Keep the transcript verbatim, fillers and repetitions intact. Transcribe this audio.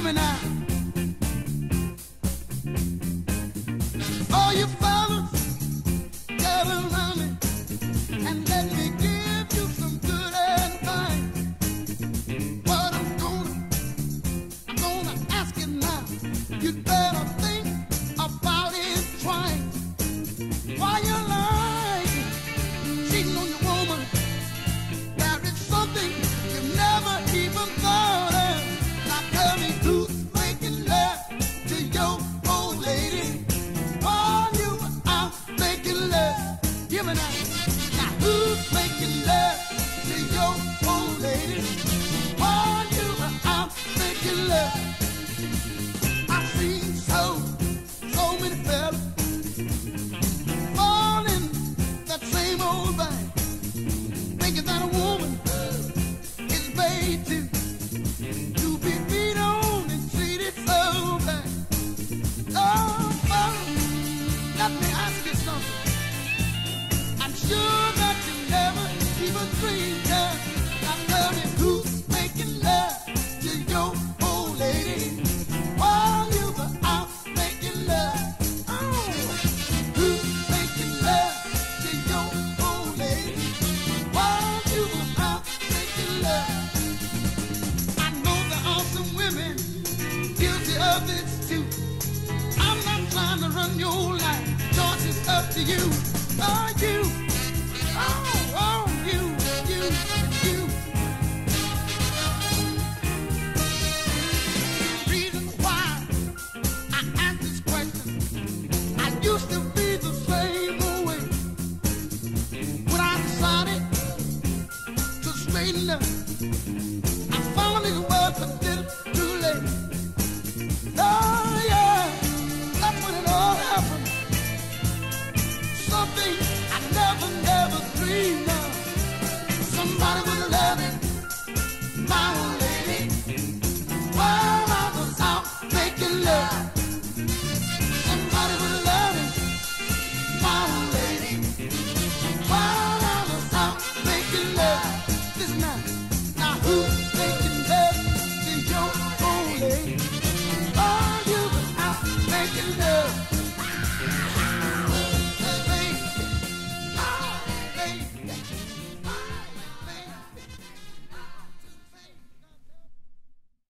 Hear me now. All you fellas, gather around me and let me give you some good advice. What I'm gonna, I'm gonna ask you now. You'd better think about it twice. Why you lying, cheating on your woman? There is something you never even thought of. Now tell me who's making love to your old lady while you were out making love. Give me that. Now who's making love to your old lady while you were out making love? I've seen so, so many fellas fall in that same old bag, thinking that a woman is made to to be beat on and treated so bad. Oh, fellas, let me ask you something. I'm sure that you never even dreamed of. Now tell me who's making love to your old lady while you were out making love? Oh, who's making love to your old lady while you were out making love? I know there are some women guilty of this too. I'm not trying to run your life. Choice is up to you. Oh, you. Oh, oh, you, you, you. Reason why I ask this question, I used to be the same way. When I decided to straighten up, I found it was a little too late. Oh, yeah, that's when it all happened. Something I never, never dreamed of. Somebody was loving my old lady while I was out making love. Somebody was loving my old lady while I was out making love. Listen now, now who's making love to your old lady while you was out making love?